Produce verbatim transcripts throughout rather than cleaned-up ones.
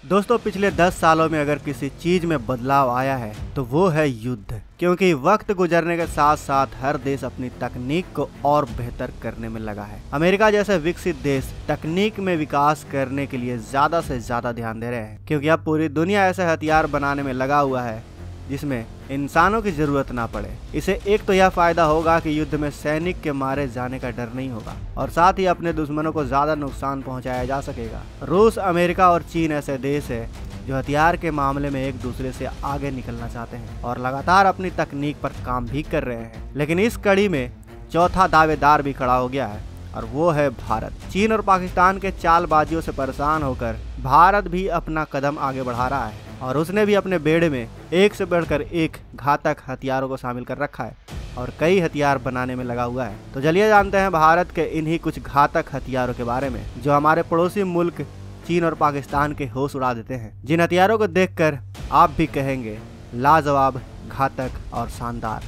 दोस्तों पिछले दस सालों में अगर किसी चीज में बदलाव आया है तो वो है युद्ध, क्योंकि वक्त गुजरने के साथ साथ हर देश अपनी तकनीक को और बेहतर करने में लगा है। अमेरिका जैसे विकसित देश तकनीक में विकास करने के लिए ज्यादा से ज्यादा ध्यान दे रहे हैं, क्योंकि अब पूरी दुनिया ऐसे हथियार बनाने में लगा हुआ है जिसमें इंसानों की जरूरत ना पड़े। इसे एक तो यह फायदा होगा कि युद्ध में सैनिक के मारे जाने का डर नहीं होगा और साथ ही अपने दुश्मनों को ज्यादा नुकसान पहुंचाया जा सकेगा। रूस, अमेरिका और चीन ऐसे देश है जो हथियार के मामले में एक दूसरे से आगे निकलना चाहते हैं और लगातार अपनी तकनीक पर काम भी कर रहे हैं। लेकिन इस कड़ी में चौथा दावेदार भी खड़ा हो गया है और वो है भारत। चीन और पाकिस्तान के चालबाजियों से परेशान होकर भारत भी अपना कदम आगे बढ़ा रहा है और उसने भी अपने बेड़े में एक से बढ़कर एक घातक हथियारों को शामिल कर रखा है और कई हथियार बनाने में लगा हुआ है। तो चलिए जानते हैं भारत के इन्हीं कुछ घातक हथियारों के बारे में जो हमारे पड़ोसी मुल्क चीन और पाकिस्तान के होश उड़ा देते हैं, जिन हथियारों को देखकर आप भी कहेंगे लाजवाब, घातक और शानदार।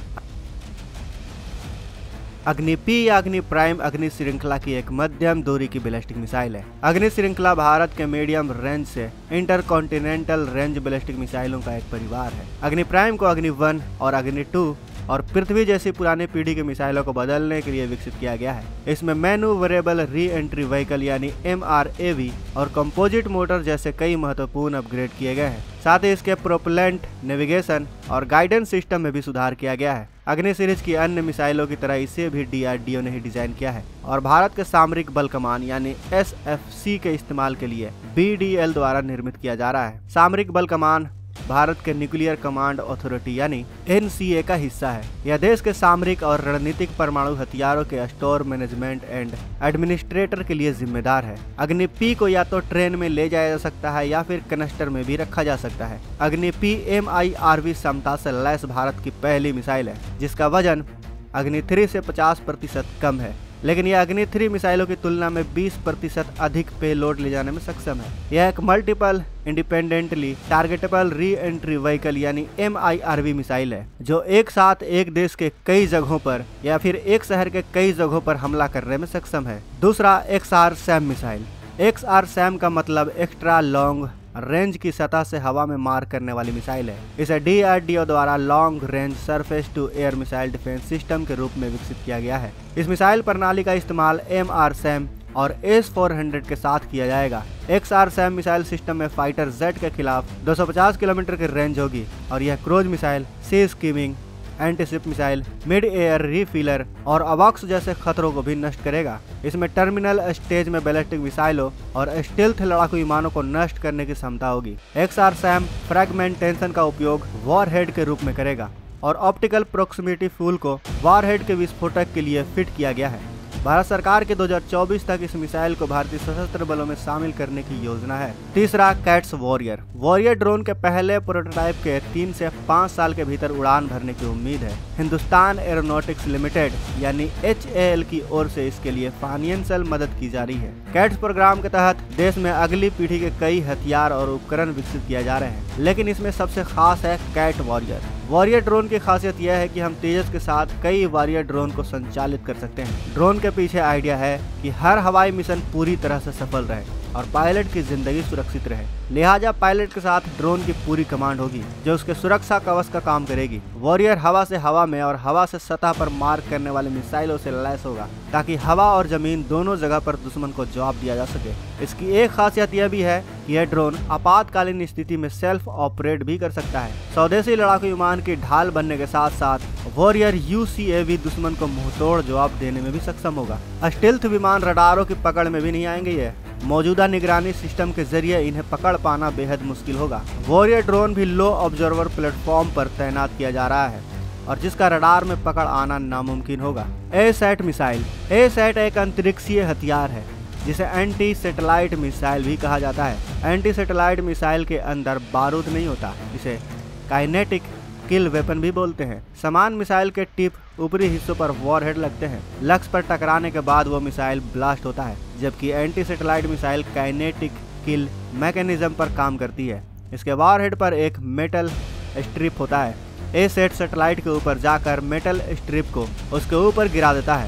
अग्नि पी या अग्नि प्राइम अग्नि श्रृंखला की एक मध्यम दूरी की बैलिस्टिक मिसाइल है। अग्नि श्रृंखला भारत के मीडियम रेंज से इंटरकॉन्टिनेंटल रेंज बैलिस्टिक मिसाइलों का एक परिवार है। अग्नि प्राइम को अग्नि वन और अग्नि टू और पृथ्वी जैसी पुरानी पीढ़ी की मिसाइलों को बदलने के लिए विकसित किया गया है। इसमें मैन्यूवरेबल री एंट्री व्हीकल यानी एम आर ए वी और कंपोजिट मोटर जैसे कई महत्वपूर्ण अपग्रेड किए गए हैं। साथ ही इसके प्रोपेलेंट, नेविगेशन और गाइडेंस सिस्टम में भी सुधार किया गया है। अग्नि सीरीज की अन्य मिसाइलों की तरह इसे भी डी आर डी ओ ने ही डिजाइन किया है और भारत के सामरिक बल कमान यानी एस एफ सी के इस्तेमाल के लिए बी डी एल द्वारा निर्मित किया जा रहा है। सामरिक बल कमान भारत के न्यूक्लियर कमांड अथॉरिटी यानी एन सी ए का हिस्सा है। यह देश के सामरिक और रणनीतिक परमाणु हथियारों के स्टोर मैनेजमेंट एंड एडमिनिस्ट्रेटर के लिए जिम्मेदार है। अग्नि पी को या तो ट्रेन में ले जाया जा सकता है या फिर कनस्टर में भी रखा जा सकता है। Agni P M I R V क्षमता से लैस भारत की पहली मिसाइल है जिसका वजन अग्नि थ्री से पचास प्रतिशत कम है, लेकिन यह अग्नि थ्री मिसाइलों की तुलना में बीस प्रतिशत अधिक पेलोड ले जाने में सक्षम है। यह एक multiple independently targetable re entry vehicle यानी M I R V missile है जो एक साथ एक देश के कई जगहों पर या फिर एक शहर के कई जगहों पर हमला करने में सक्षम है। दूसरा, X R SAM missile. X R SAM का मतलब एक्स्ट्रा लॉन्ग रेंज की सतह से हवा में मार करने वाली मिसाइल है। इसे डी आर डी ओ द्वारा long range surface to air missile defence system के रूप में विकसित किया गया है। इस मिसाइल प्रणाली का इस्तेमाल एम आर सैम और एस फोर हंड्रेड के साथ किया जाएगा। X R SAM missile system में फाइटर जेट के खिलाफ दो सौ पचास किलोमीटर की रेंज होगी और यह cruise missile, sea skimming, antiship missile, mid air refueller और अवॉक्स जैसे खतरों को भी नष्ट करेगा। इसमें टर्मिनल स्टेज में बैलिस्टिक मिसाइलों और स्टेल्थ लड़ाकू विमानों को नष्ट करने की क्षमता होगी। एक्स आर सैम फ्रैगमेंटेशन का उपयोग वॉरहेड के रूप में करेगा और ऑप्टिकल प्रोक्सिमिटी फ्यूल को वॉरहेड के विस्फोटक के लिए फिट किया गया है। भारत सरकार के दो हज़ार चौबीस तक इस मिसाइल को भारतीय सशस्त्र बलों में शामिल करने की योजना है। तीसरा, कैट्स वॉरियर। वॉरियर ड्रोन के पहले प्रोटोटाइप के तीन से पाँच साल के भीतर उड़ान भरने की उम्मीद है। हिंदुस्तान एरोनॉटिक्स लिमिटेड यानी एच ए एल की ओर से इसके लिए फाइनेंशियल मदद की जा रही है। कैट्स प्रोग्राम के तहत देश में अगली पीढ़ी के कई हथियार और उपकरण विकसित किए जा रहे हैं, लेकिन इसमें सबसे खास है कैट वॉरियर। वॉरियर ड्रोन की खासियत यह है कि हम तेजस के साथ कई वॉरियर ड्रोन को संचालित कर सकते हैं। ड्रोन के पीछे आइडिया है कि हर हवाई मिशन पूरी तरह से सफल रहे और पायलट की जिंदगी सुरक्षित रहे, लिहाजा पायलट के साथ ड्रोन की पूरी कमांड होगी जो उसके सुरक्षा कवच का काम करेगी। वॉरियर हवा से हवा में और हवा से सतह पर मार करने वाले मिसाइलों से लैस होगा ताकि हवा और जमीन दोनों जगह पर दुश्मन को जवाब दिया जा सके। इसकी एक खासियत यह भी है कि यह ड्रोन आपातकालीन स्थिति में सेल्फ ऑपरेट भी कर सकता है। स्वदेशी लड़ाकू विमान की ढाल बनने के साथ साथ वॉरियर यू सी ए भी दुश्मन को मुंहतोड़ जवाब देने में भी सक्षम होगा। स्टेल्थ विमान रडारों की पकड़ में भी नहीं आएंगे। ये मौजूदा निगरानी सिस्टम के जरिए इन्हें पकड़ पाना बेहद मुश्किल होगा। वॉरियर ड्रोन भी लो ऑब्जर्वर प्लेटफॉर्म पर तैनात किया जा रहा है और जिसका रडार में पकड़ आना नामुमकिन होगा। A SAT missile. A SAT एक अंतरिक्षीय हथियार है जिसे एंटी सैटेलाइट मिसाइल भी कहा जाता है। एंटी सैटेलाइट मिसाइल के अंदर बारूद नहीं होता, इसे काइनेटिक किल वेपन भी बोलते हैं। समान मिसाइल के टिप ऊपरी हिस्सों पर वॉरहेड लगते हैं। लक्ष्य पर टकराने के बाद वो मिसाइल ब्लास्ट होता है, जबकि anti satellite missile kinetic kill mechanism पर काम करती है। इसके वॉरहेड पर एक मेटल स्ट्रिप होता है। ए सेट सैटेलाइट के ऊपर जाकर मेटल स्ट्रिप को उसके ऊपर गिरा देता है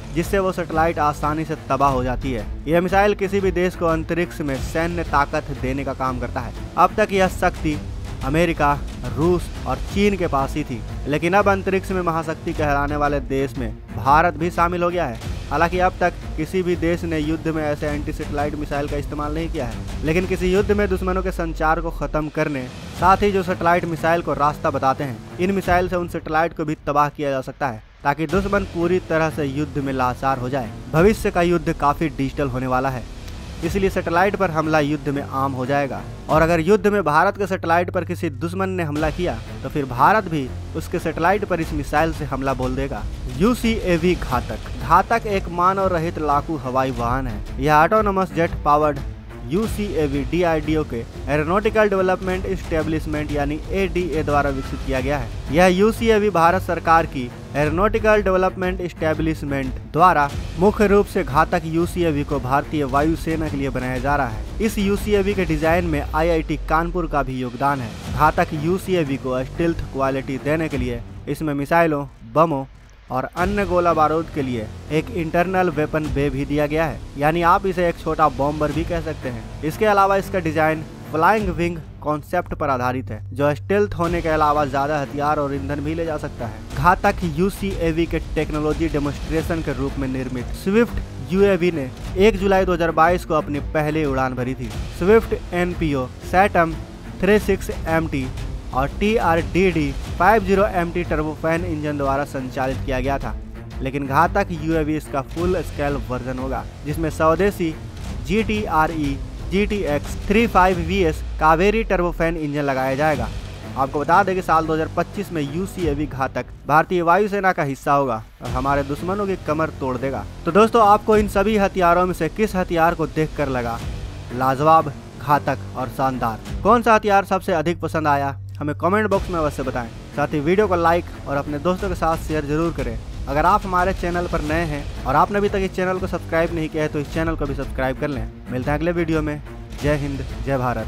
जिससे वो सैटेलाइट आसानी से तबाह हो जाती है। यह मिसाइल किसी भी देश को अंतरिक्ष में सैन्य ताकत देने का काम करता है। अब तक यह शक्ति अमेरिका, रूस और चीन के पास ही थी, लेकिन अब अंतरिक्ष में महाशक्ति कहलाने वाले देश में भारत भी शामिल हो गया है। हालांकि अब तक किसी भी देश ने युद्ध में ऐसे एंटी सैटेलाइट मिसाइल का इस्तेमाल नहीं किया है, लेकिन किसी युद्ध में दुश्मनों के संचार को खत्म करने, साथ ही जो सैटेलाइट मिसाइल को रास्ता बताते हैं, इन मिसाइल से उन सैटेलाइट को भी तबाह किया जा सकता है, ताकि दुश्मन पूरी तरह से युद्ध में लाचार हो जाए। भविष्य का युद्ध काफी डिजिटल होने वाला है, इसलिए सैटेलाइट पर हमला युद्ध में आम हो जाएगा। और अगर युद्ध में भारत के सैटेलाइट पर किसी दुश्मन ने हमला किया तो फिर भारत भी उसके सैटेलाइट पर इस मिसाइल से हमला बोल देगा। यू सी ए वी घातक घातक एक मानव रहित लड़ाकू हवाई वाहन है। यह autonomous jet powered U C A V D R D O के एरोनॉटिकल डेवलपमेंट इस्टेब्लिशमेंट यानी ए डी ए द्वारा विकसित किया गया है। यह यू सी ए वी भारत सरकार की एरोनॉटिकल डेवलपमेंट इस्टेब्लिशमेंट द्वारा मुख्य रूप से घातक यू सी ए वी को भारतीय वायुसेना के लिए बनाया जा रहा है। इस यू सी ए वी के डिजाइन में आई आई टी कानपुर का भी योगदान है। Ghatak U C A V को स्टील्थ क्वालिटी देने के लिए इसमें मिसाइलों, बमों और अन्य गोला बारूद के लिए एक इंटरनल वेपन बे भी दिया गया है, यानी आप इसे एक छोटा बॉम्बर भी कह सकते हैं। इसके अलावा इसका डिजाइन फ्लाइंग विंग कॉन्सेप्ट पर आधारित है, जो स्टेल्थ होने के अलावा ज्यादा हथियार और ईंधन भी ले जा सकता है। Ghatak U C A V के टेक्नोलॉजी डेमोन्स्ट्रेशन के रूप में निर्मित स्विफ्ट यू ए वी ने एक जुलाई दो हज़ार बाईस को अपनी पहली उड़ान भरी थी। Swift N P O Saturn thirty six M T और T R D D fifty M T turbofan engine द्वारा संचालित किया गया था, लेकिन घातक यू ए वी इसका फुल स्केल वर्जन होगा, जिसमें स्वदेशी G T R E G T X thirty five V S Kaveri turbofan engine लगाया जाएगा। आपको बता दें कि साल दो हज़ार पच्चीस में यू सी ए वी घातक भारतीय वायुसेना का हिस्सा होगा और हमारे दुश्मनों की कमर तोड़ देगा। तो दोस्तों, आपको इन सभी हथियारों में से किस हथियार को देखकर लगा लाजवाब, घातक और शानदार? कौन सा हथियार सबसे अधिक पसंद आया हमें कमेंट बॉक्स में अवश्य बताएं। साथ ही वीडियो को लाइक और अपने दोस्तों के साथ शेयर जरूर करें। अगर आप हमारे चैनल पर नए हैं और आपने अभी तक इस चैनल को सब्सक्राइब नहीं किया है तो इस चैनल को भी सब्सक्राइब कर लें। मिलते हैं अगले वीडियो में। जय हिंद, जय भारत।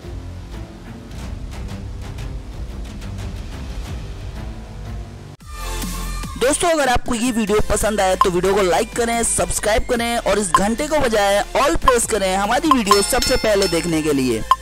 दोस्तों, अगर आपको ये वीडियो पसंद आया तो वीडियो को लाइक करें, सब्सक्राइब करें और इस घंटे को बजाय ऑल प्रेस करें हमारी वीडियो सबसे पहले देखने के लिए।